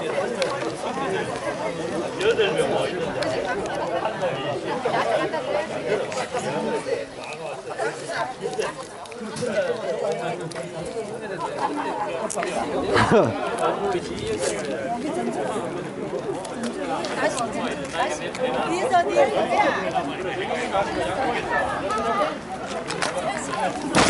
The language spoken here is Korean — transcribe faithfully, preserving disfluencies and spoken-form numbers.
여덟 명 와 있는데 한 명이 다시 다시 뒤에서 뒤에서